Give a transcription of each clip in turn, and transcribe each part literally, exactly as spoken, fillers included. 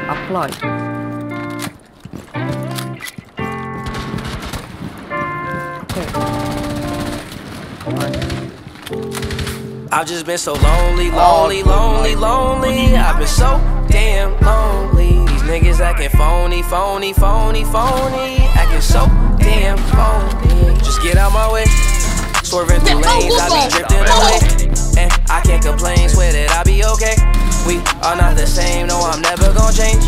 apply. I've just been so lonely, lonely, lonely, lonely. I've been so damn lonely. These niggas acting phony, phony, phony, phony. Acting so damn phony. Just get out my way. Swerving through lanes, I be drifting away. And I can't complain, swear that I be okay. We are not the same, no, I'm never gonna change.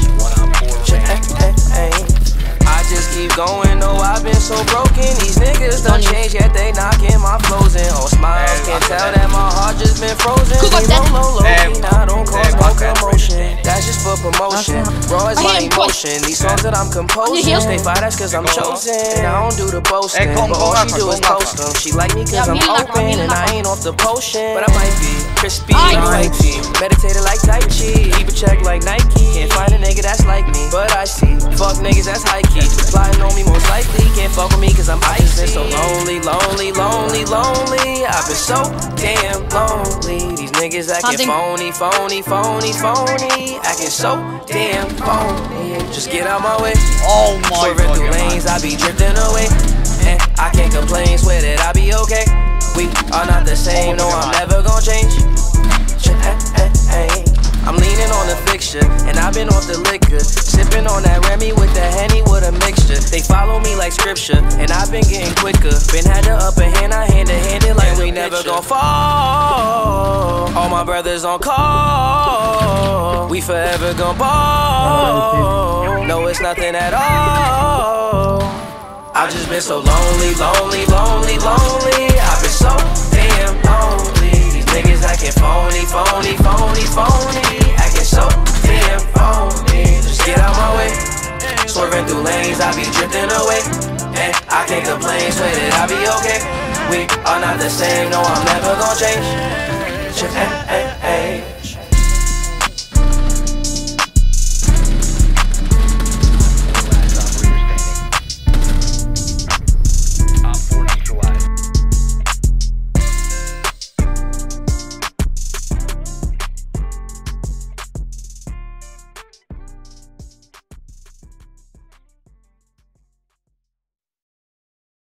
I just keep going, no, I've been so broken. These niggas don't change, yet they knocking my flows in. All smiles, can't tell that my heart just been frozen. Leave low, low, low, key, now don't cause no commotion. That's just for promotion, raw is my emotion. These songs that I'm composing, stay fire, that's cause I'm chosen. And I don't do the boasting, but all she do is post them. She like me cause I'm open, and I ain't off the potion. But I might be crispy, I might be meditated like Tai Chi. Keep a check like Nike, can't find a nigga that's like me. But I see, fuck niggas that's high key. Plotting on me most likely, can't fuck with me cause I'm icy. I've been so lonely, lonely, lonely, lonely. I've been so damn lonely. These niggas acting phony, phony, phony, phony. Acting so damn phony. Just get out my way. Oh my God. Swerving through lanes, I be drifting away. And I can't complain, swear that I be okay. We are not the same, no, I'm never gonna change. I'm leaning on the fixture, and I've been off the liquor. Sipping on that Remy with the Henny with a mixture. They follow me like scripture, and I've been getting quicker. Been had the upper hand, I hand to hand it like we never gon' fall. All my brothers on call, we forever gon' ball. No, it's nothing at all. I've just been so lonely, lonely, lonely, lonely. I've been so damn lonely. These niggas acting phony, phony, phony, phony. Acting so damn phony. Just get out my way. Swerving through lanes, I be drifting away. And I can't complain, swear that I be okay. We are not the same, no, I'm never gonna change.